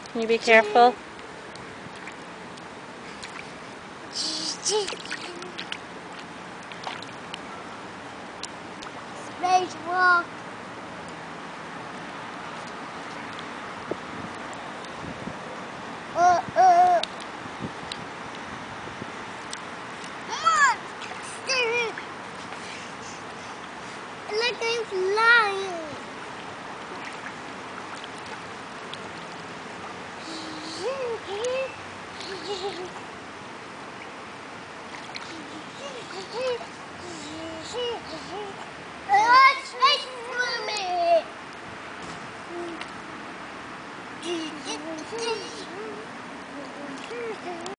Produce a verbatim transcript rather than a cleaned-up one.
Can you be careful? Spacewalk. Uh, uh. Monster! Look, I'm flying. Jas and Swimming.